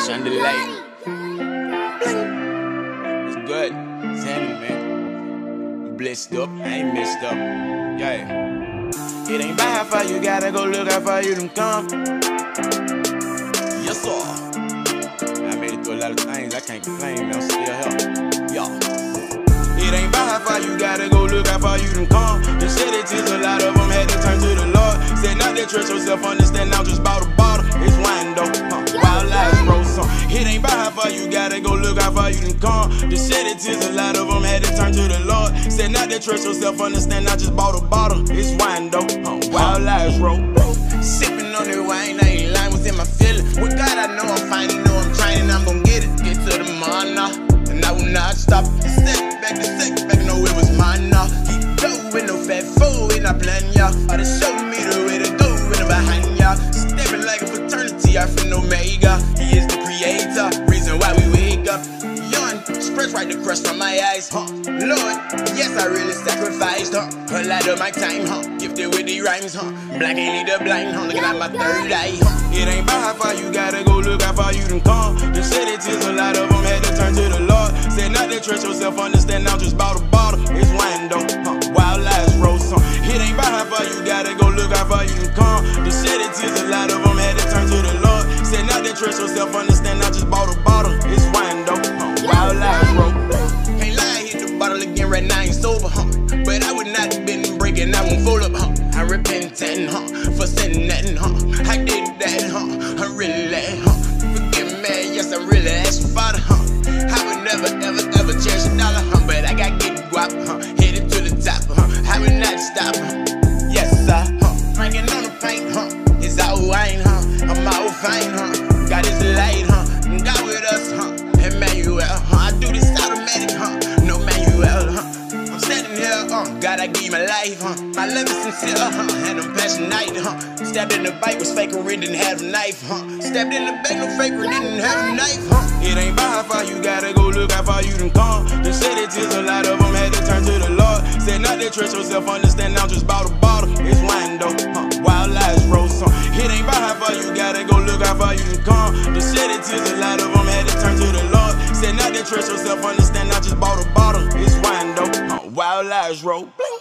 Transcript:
Chandelier. It's good. Sammy, man. Blessed up. I ain't messed up. Yeah. It ain't by how far you gotta go, look how far you done come. Yes, sir. I made it through a lot of things. I can't complain, man. I'm still here. Y'all. It ain't by how far you gotta go, look how far you done come. The shed it tears, a lot of them had to turn to the Lord. Said not that trust yourself, understand now just bought a bottle. It's wine though, wild lives grow some. It ain't by how far you gotta go, look how far you done come. The shed it tears, a lot of them had to turn to the Lord. Said not that trust yourself, understand now just bought a bottle. It's wine though, wild lives roll. Sipping on that wine, I ain't lying within my feeling. With God I know I'm fine, you know I'm trying and I'm gon' get it. Get to the mana, and I will not stop. Step back, no it was mine now. He go with no fat fool in a plan, y'all. Or to show me the way to go in the behind, y'all. Stepping like a fraternity, I feel Omega. He is the creator, reason why we wake up. Yawn, spreads right the crust from my eyes, Lord, yes I really sacrificed, A lot of my time, Gifted with the rhymes, Black ain't need the blind, Looking at my third eye, It ain't by how far you gotta go, look how far you done come. The shed it tears, a lot of them had to turn to the Lord. Said not that trust yourself, understand now just bought a bottle. It's wine though, wild lives roll some. It ain't by how far you gotta go, look how far you done come. The shed it tears, a lot of them had to turn to the Lord. Said not that trust yourself, understand now just bought a bottle. It's wine though, wild lives roll. Can't lie, hit the bottle again right now, I ain't sober, But I would not have been breaking, I won't fold up, I repentant, for sinning that, I did that, I really, forgive me, yes I really asked your father, I would never, ever cherish a dollar, but I got get guap, headed to the top, I would not stop, yes sir, drinking on the paint, it's all wine, I'm all fine, God is the light, God with us, Emmanuel, I do this automatic, no manual, I'm standing here, God I give you my life, my love is sincere, and I'm passionate, Stabbed in the bite, was faker, didn't have a knife, Stabbed in the back, no faker, didn't have a knife, It ain't by how far you gotta go, look how far you done come. The shed it tears, a lot of them had to turn to the Lord. Said not that trust yourself, understand now just bought a bottle. It's wine though, wild lives roll some. It ain't by how far you gotta go, look how far you done come. The shed it tears, a lot of them had to turn to the Lord. Said not that trust yourself, understand now just bought a bottle. It's wine though, wild lives roll.